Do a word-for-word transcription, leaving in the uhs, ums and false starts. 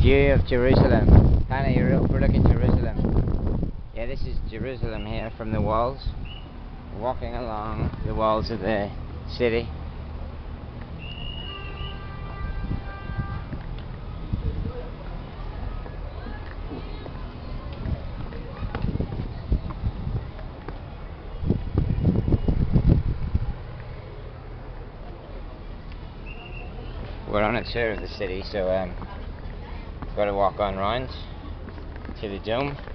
view of Jerusalem. Hannah, you're overlooking Jerusalem. Yeah, this is Jerusalem here from the walls. Walking along the walls of the city. We're on a tour of the city, so um, got to walk on round to the dome.